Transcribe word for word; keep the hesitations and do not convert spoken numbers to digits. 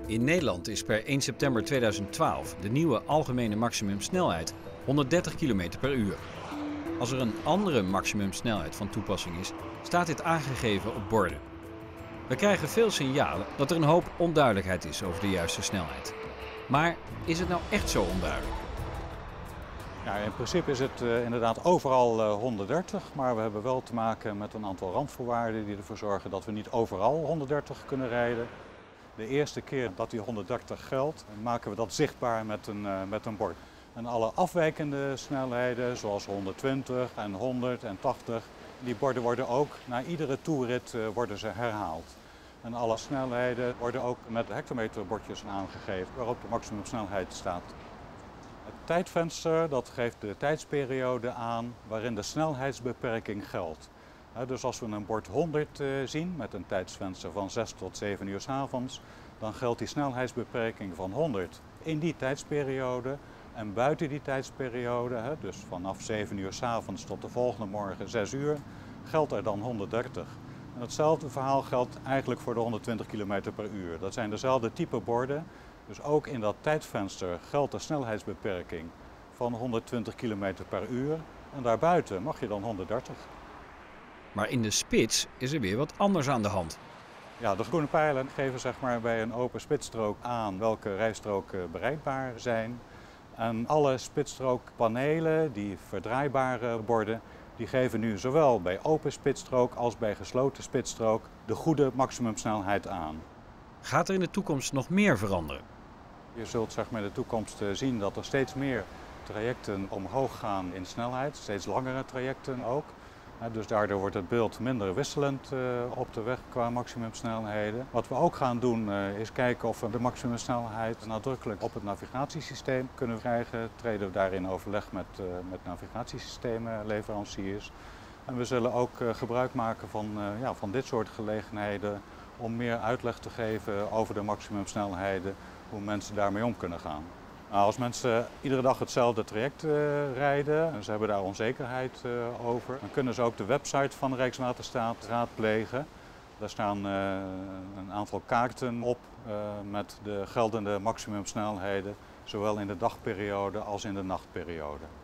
In Nederland is per één september tweeduizend twaalf de nieuwe algemene maximumsnelheid honderddertig kilometer per uur. Als er een andere maximumsnelheid van toepassing is, staat dit aangegeven op borden. We krijgen veel signalen dat er een hoop onduidelijkheid is over de juiste snelheid. Maar is het nou echt zo onduidelijk? Ja, in principe is het uh, inderdaad overal uh, honderddertig, maar we hebben wel te maken met een aantal randvoorwaarden die ervoor zorgen dat we niet overal honderddertig kunnen rijden. De eerste keer dat die honderddertig geldt, maken we dat zichtbaar met een, uh, met een bord. En alle afwijkende snelheden, zoals honderdtwintig en honderd en tachtig, die borden worden ook na iedere toerit uh, worden ze herhaald. En alle snelheden worden ook met hectometerbordjes aangegeven waarop de maximumsnelheid staat. Het tijdvenster dat geeft de tijdsperiode aan waarin de snelheidsbeperking geldt. Dus als we een bord honderd zien met een tijdsvenster van zes tot zeven uur 's avonds, dan geldt die snelheidsbeperking van honderd in die tijdsperiode. En buiten die tijdsperiode, dus vanaf zeven uur 's avonds tot de volgende morgen zes uur, geldt er dan honderddertig. En hetzelfde verhaal geldt eigenlijk voor de honderdtwintig kilometer per uur. Dat zijn dezelfde type borden. Dus ook in dat tijdvenster geldt de snelheidsbeperking van honderdtwintig kilometer per uur. En daarbuiten mag je dan honderddertig. Maar in de spits is er weer wat anders aan de hand. Ja, de groene pijlen geven zeg maar, bij een open spitsstrook aan welke rijstroken bereikbaar zijn. En alle spitsstrookpanelen, die verdraaibare borden, die geven nu zowel bij open spitsstrook als bij gesloten spitsstrook de goede maximumsnelheid aan. Gaat er in de toekomst nog meer veranderen? Je zult zeg maar, in de toekomst zien dat er steeds meer trajecten omhoog gaan in snelheid, steeds langere trajecten ook. Dus daardoor wordt het beeld minder wisselend op de weg qua maximumsnelheden. Wat we ook gaan doen is kijken of we de maximumsnelheid nadrukkelijk op het navigatiesysteem kunnen krijgen. Treden we daarin overleg met, met navigatiesysteemleveranciers. En we zullen ook gebruik maken van, ja, van dit soort gelegenheden om meer uitleg te geven over de maximumsnelheden, hoe mensen daarmee om kunnen gaan. Nou, als mensen iedere dag hetzelfde traject uh, rijden en ze hebben daar onzekerheid uh, over, dan kunnen ze ook de website van de Rijkswaterstaat raadplegen. Daar staan uh, een aantal kaarten op uh, met de geldende maximumsnelheden, zowel in de dagperiode als in de nachtperiode.